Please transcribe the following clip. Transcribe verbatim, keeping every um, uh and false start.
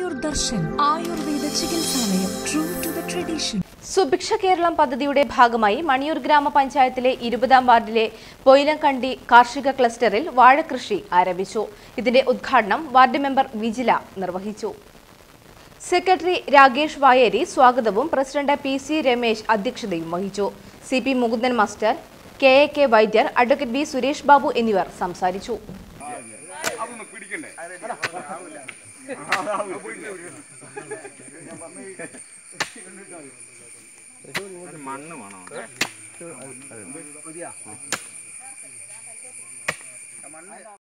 Ayur Darshan Ayurveda Chikitsalayam, true to the tradition. Subhiksha Keralam പദ്ധതിയുടെ ഭാഗമായി മണിയൂർ ഗ്രാമപഞ്ചായത്തിലെ ഇരുപതാം വാർഡിലെ പൊയിലക്കണ്ടി കാർഷിക ക്ലസ്റ്ററിൽ വാഴകൃഷി ആരംഭിച്ചു. ഇതിന്റെ ഉദ്ഘാടനം വാർഡ് മെമ്പർ വിജില നിർവഹിച്ചു. സെക്രട്ടറി രാകേഷ് വായേരി സ്വാഗതവും പ്രസിഡന്റ് പി സി രമേശ് അധ്യക്ഷതയും വഹിച്ചു. C P Mukundan master, K A K Vaidyar, advocate B Suresh Babu എന്നിവർ സംസാരിച്ചു. മണ്ണ് വേണോ?